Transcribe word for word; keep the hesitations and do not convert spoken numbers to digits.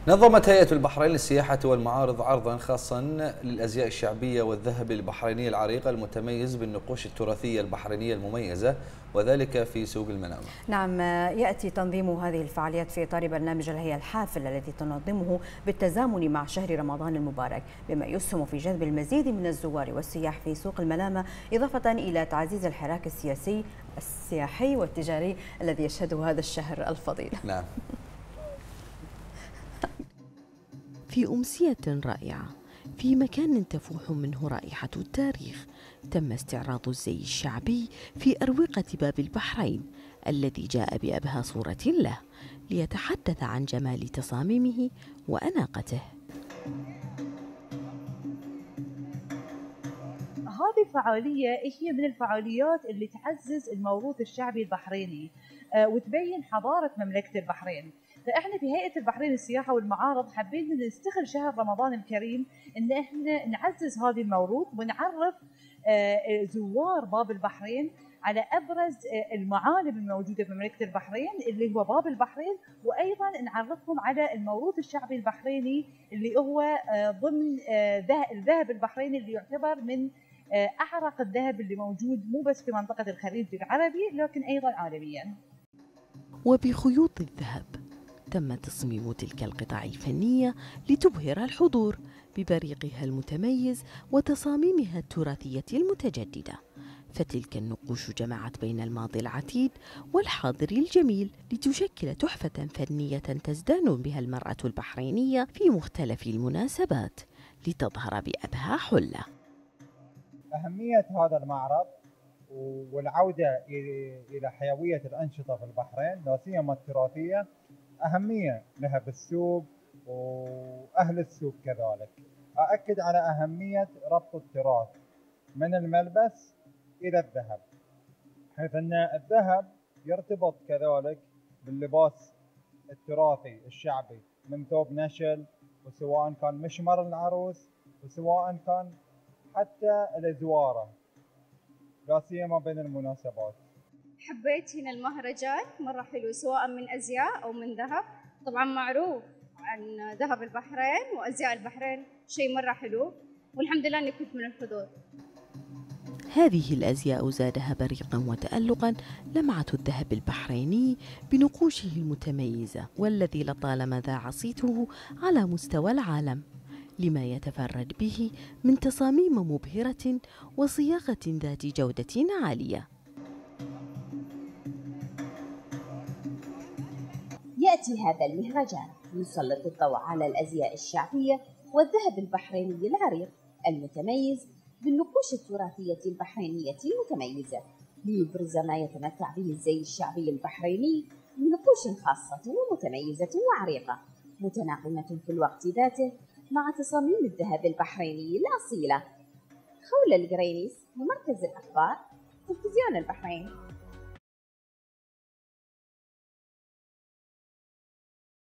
نظمت هيئة البحرين للسياحة والمعارض عرضا خاصا للأزياء الشعبية والذهب البحريني العريق المتميز بالنقوش التراثية البحرينية المميزة، وذلك في سوق المنامة. نعم، يأتي تنظيم هذه الفعاليات في إطار برنامج الهيئة الحافل الذي تنظمه بالتزامن مع شهر رمضان المبارك، بما يسهم في جذب المزيد من الزوار والسياح في سوق المنامة، إضافة إلى تعزيز الحراك السياسي السياحي والتجاري الذي يشهده هذا الشهر الفضيل. نعم. في أمسية رائعة في مكان تفوح منه رائحة التاريخ، تم استعراض الزي الشعبي في أروقة باب البحرين الذي جاء بأبهى صورة له ليتحدث عن جمال تصاميمه وأناقته. هذه الفعالية هي من الفعاليات اللي تعزز الموروث الشعبي البحريني وتبين حضارة مملكة البحرين. فاحنا في هيئة البحرين للسياحة والمعارض حابين نستغل شهر رمضان الكريم ان احنا نعزز هذه الموروث ونعرف زوار باب البحرين على ابرز المعالم الموجودة في مملكة البحرين اللي هو باب البحرين، وايضا نعرفهم على الموروث الشعبي البحريني اللي هو ضمن الذهب البحريني اللي يعتبر من اعرق الذهب اللي موجود مو بس في منطقة الخليج العربي لكن ايضا عالميا. وبخيوط الذهب تم تصميم تلك القطع الفنية لتبهر الحضور ببريقها المتميز وتصاميمها التراثية المتجددة، فتلك النقوش جمعت بين الماضي العتيد والحاضر الجميل لتشكل تحفة فنية تزدان بها المرأة البحرينية في مختلف المناسبات لتظهر بأبهى حلة. أهمية هذا المعرض والعودة إلى حيوية الأنشطة في البحرين لا سيما التراثية أهمية لها بالسوق وأهل السوق كذلك. أأكد على أهمية ربط التراث من الملبس إلى الذهب، حيث أن الذهب يرتبط كذلك باللباس التراثي الشعبي من ثوب نشل، وسواء كان مشمر العروس وسواء كان حتى الأزوارة لا سيما بين المناسبات. حبيت هنا المهرجان مرة حلو سواء من أزياء أو من ذهب، طبعا معروف عن ذهب البحرين وأزياء البحرين شيء مرة حلو، والحمد لله أني كنت من الحضور. هذه الأزياء زادها بريقا وتألقا لمعة الذهب البحريني بنقوشه المتميزة والذي لطالما ذاع صيته على مستوى العالم لما يتفرد به من تصاميم مبهرة وصياغة ذات جودة عالية. يأتي هذا المهرجان يسلط الضوء على الأزياء الشعبية والذهب البحريني العريق المتميز بالنقوش التراثية البحرينية المتميزة، ليبرز ما يتمتع به الزي الشعبي البحريني بنقوش خاصة ومتميزة وعريقة متناغمة في الوقت ذاته مع تصاميم الذهب البحريني الأصيلة. خولة القرينيس، مركز الأخبار، تلفزيون البحرين.